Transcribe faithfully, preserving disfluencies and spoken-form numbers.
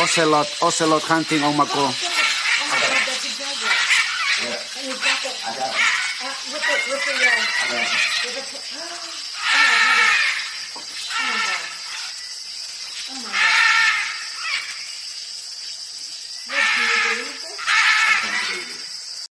ocelot, ocelot hunting on Mako. Oh my God, that's a jaguar. Yeah. And you've got the, I got it. Uh, with the, with the, uh, I got it. With the, oh, oh my God. Oh my God. Oh my God.